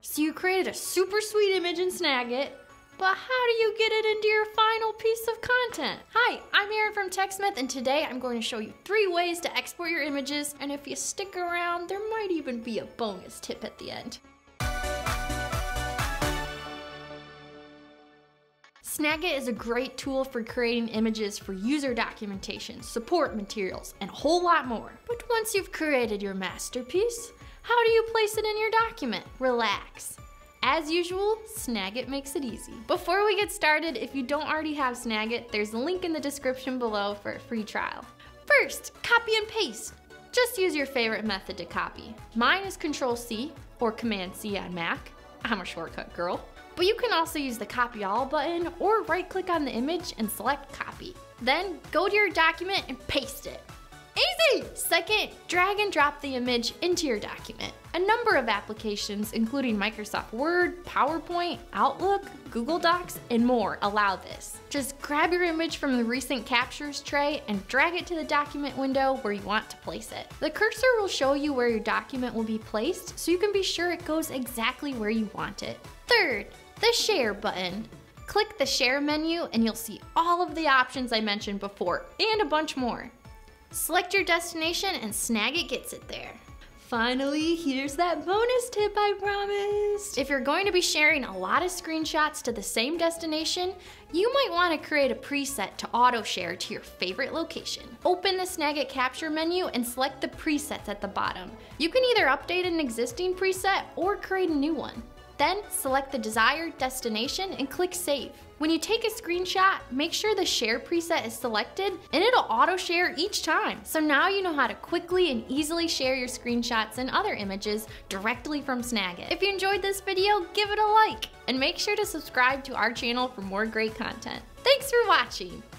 So you created a super sweet image in Snagit, but how do you get it into your final piece of content? Hi, I'm Erin from TechSmith, and today I'm going to show you 3 ways to export your images, and if you stick around, there might even be a bonus tip at the end. Snagit is a great tool for creating images for user documentation, support materials, and a whole lot more. But once you've created your masterpiece, how do you place it in your document? Relax. As usual, Snagit makes it easy. Before we get started, if you don't already have Snagit, there's a link in the description below for a free trial. First, copy and paste. Just use your favorite method to copy. Mine is Control-C or Command-C on Mac. I'm a shortcut girl. But you can also use the Copy All button or right-click on the image and select Copy. Then go to your document and paste it. Easy! Second, drag and drop the image into your document. A number of applications, including Microsoft Word, PowerPoint, Outlook, Google Docs, and more, allow this. Just grab your image from the recent captures tray and drag it to the document window where you want to place it. The cursor will show you where your document will be placed, so you can be sure it goes exactly where you want it. Third, the Share button. Click the Share menu and you'll see all of the options I mentioned before, and a bunch more. Select your destination and Snagit gets it there. Finally, here's that bonus tip I promised. If you're going to be sharing a lot of screenshots to the same destination, you might want to create a preset to auto-share to your favorite location. Open the Snagit Capture menu and select the presets at the bottom. You can either update an existing preset or create a new one. Then select the desired destination and click Save. When you take a screenshot, make sure the Share preset is selected and it'll auto-share each time. So now you know how to quickly and easily share your screenshots and other images directly from Snagit. If you enjoyed this video, give it a like and make sure to subscribe to our channel for more great content. Thanks for watching!